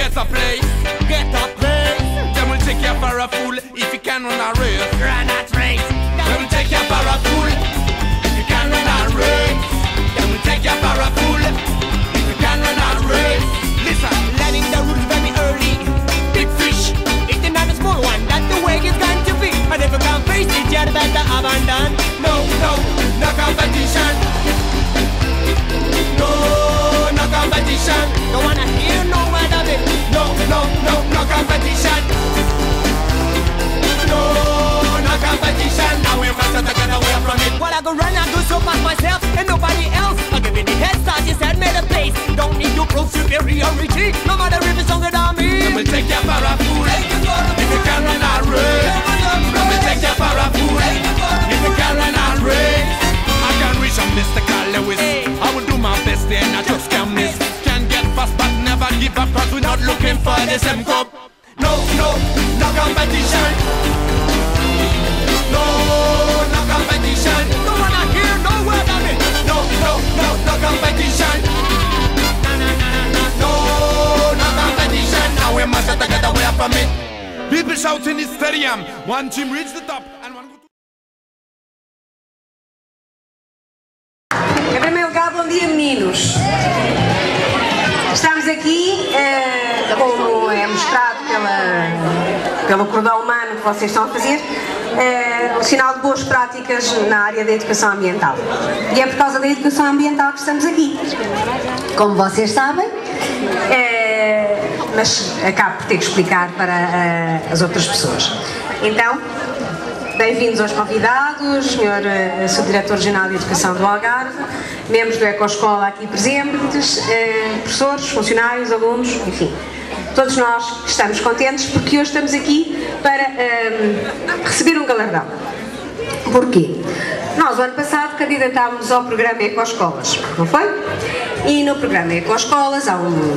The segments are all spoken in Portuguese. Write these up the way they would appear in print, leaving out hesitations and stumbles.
get a place. Them will take you for a fool if you can run a race. Run a race. Them will take you for a fool if you can run a race. Them will take you for a fool if you can run a race. Listen, learning the rules very early. big fish. It's not a small one, that's the way it's going to be. And if you can't face it, you'd better abandon. No competition. No competition. Don't wanna hear no word of it. No competition. No competition. Now we must take it away from it. Well, I go run and go so past myself and nobody else. I'll give you the head start, you said made a place. Don't need to prove superiority, no matter if it's stronger than me. Them will take you for a fool if you can run a race. Them will take you for a fool if you can run a race. I can reach a mystical Lewis. I will do my best there and I just can't miss. Can get fast but never give up, cause we're not looking for the same cup. No competition. No competition. Don't wanna hear no word of it. No competition. No competition. Now we must get away from it. People shout in the stadium. One team reach the top and one go to... Em primeiro lugar, bom dia, meninos. Estamos aqui, como é mostrado pelo cordão humano que vocês estão a fazer, um sinal de boas práticas na área da educação ambiental. E é por causa da educação ambiental que estamos aqui. Como vocês sabem, mas acabo por ter que explicar para as outras pessoas. Então, bem-vindos aos convidados, Sr. Subdiretor Regional de Educação do Algarve, membros do Ecoescola aqui presentes, professores, funcionários, alunos, enfim. Todos nós estamos contentes porque hoje estamos aqui para receber um galardão. Porquê? Nós, o ano passado, candidatámos ao programa Ecoescolas, não foi? E no programa Ecoescolas há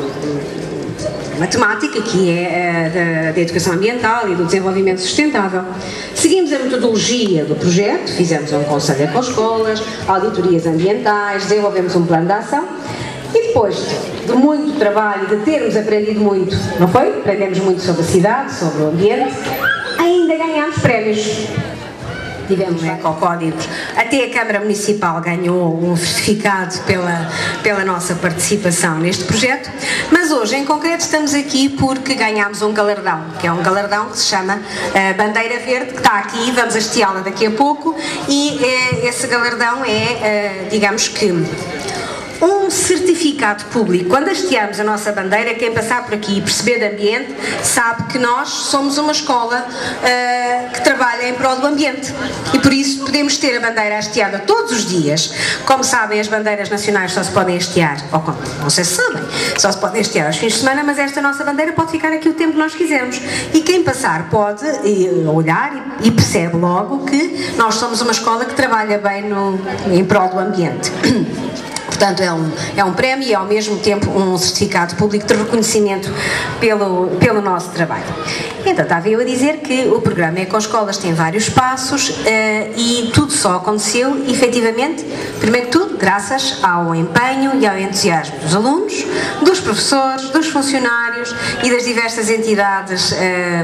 uma temática que é da educação ambiental e do desenvolvimento sustentável. Seguimos a metodologia do projeto, fizemos um conselho Ecoescolas, auditorias ambientais, desenvolvemos um plano de ação e depois de muito trabalho, de termos aprendido muito, não foi? Aprendemos muito sobre a cidade, sobre o ambiente, ainda ganhámos prémios. Tivemos ecocódigos, até a Câmara Municipal ganhou um certificado pela nossa participação neste projeto, mas hoje em concreto estamos aqui porque ganhámos um galardão, que é um galardão que se chama Bandeira Verde, que está aqui, vamos hasteá-la daqui a pouco, e esse galardão é, digamos que, um certificado público. Quando hasteamos a nossa bandeira, quem passar por aqui e perceber de ambiente sabe que nós somos uma escola que trabalha em prol do ambiente e por isso podemos ter a bandeira hasteada todos os dias. Como sabem, as bandeiras nacionais só se podem hastear, ou como, não sei se sabem, só se podem hastear aos fins de semana, mas esta nossa bandeira pode ficar aqui o tempo que nós quisermos e quem passar pode olhar e percebe logo que nós somos uma escola que trabalha bem em prol do ambiente. Portanto, é um prémio e ao mesmo tempo um certificado público de reconhecimento pelo nosso trabalho. Então, estava eu a dizer que o programa Ecoescolas tem vários passos e tudo só aconteceu, efetivamente, primeiro que tudo, graças ao empenho e ao entusiasmo dos alunos, dos professores, dos funcionários e das diversas entidades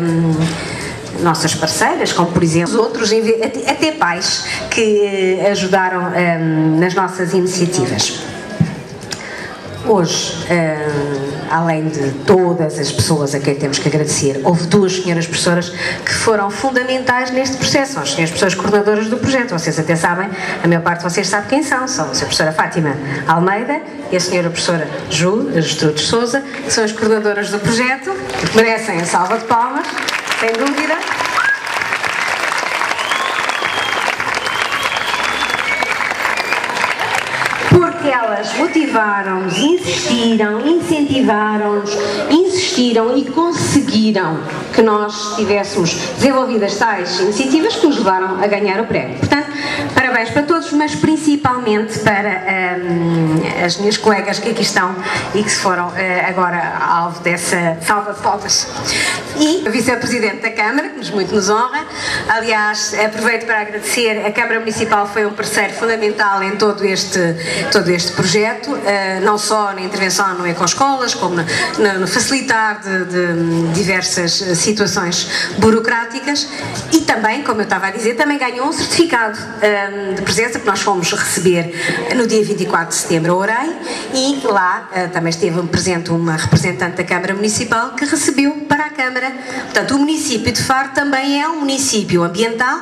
nossas parceiras, como por exemplo outros, até pais que ajudaram nas nossas iniciativas. Hoje, além de todas as pessoas a quem temos que agradecer, houve duas senhoras professoras que foram fundamentais neste processo, são as senhoras professoras coordenadoras do projeto, vocês até sabem, a maior parte de vocês sabe quem são a professora Fátima Almeida e a senhora professora Gertrude Sousa, que são as coordenadoras do projeto, que merecem a salva de palmas, sem dúvida. Porque elas motivaram-nos, insistiram, incentivaram-nos, insistiram e conseguiram que nós tivéssemos desenvolvido as tais iniciativas que nos levaram a ganhar o prémio. Portanto, para parabéns para todos, mas principalmente para as minhas colegas que aqui estão e que foram agora alvo dessa salva de palmas. E o Vice-Presidente da Câmara, que muito nos honra. Aliás, aproveito para agradecer, a Câmara Municipal foi um parceiro fundamental em todo este projeto, não só na intervenção no Ecoscolas, como no facilitar de diversas situações burocráticas, e também, como eu estava a dizer, também ganhou um certificado de presença que nós fomos receber no dia 24 de setembro a Orei, e lá também esteve presente uma representante da Câmara Municipal que recebeu para a Câmara. Portanto, o município de Faro também é um município ambiental.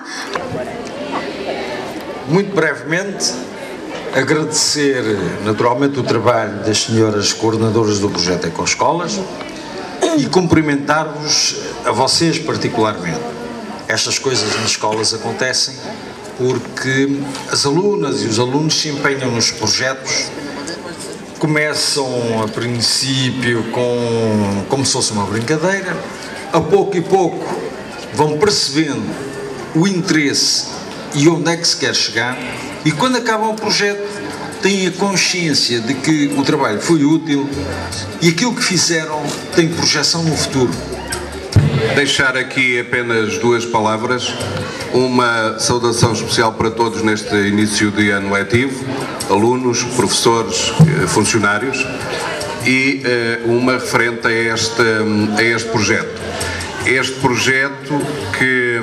Muito brevemente, agradecer naturalmente o trabalho das senhoras coordenadoras do projeto Ecoscolas e cumprimentar-vos a vocês particularmente. Estas coisas nas escolas acontecem porque as alunas e os alunos se empenham nos projetos, começam a princípio como se fosse uma brincadeira, a pouco e pouco vão percebendo o interesse e onde é que se quer chegar, e quando acabam o projeto têm a consciência de que o trabalho foi útil e aquilo que fizeram tem projeção no futuro. Deixar aqui apenas duas palavras, uma saudação especial para todos neste início de ano letivo, alunos, professores, funcionários, e uma referente a este projeto. Este projeto que,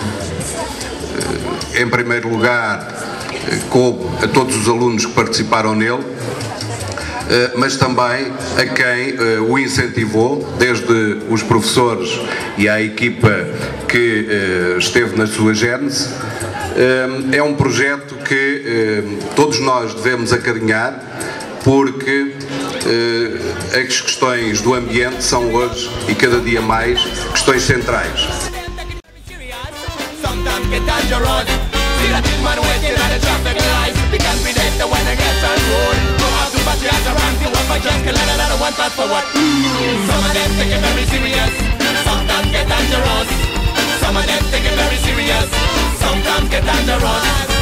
em primeiro lugar, coube a todos os alunos que participaram nele, mas também a quem o incentivou, desde os professores e a equipa que esteve na sua gênese. É um projeto que todos nós devemos acarinhar, porque as questões do ambiente são hoje e cada dia mais questões centrais. Some of them take it very serious, sometimes get dangerous.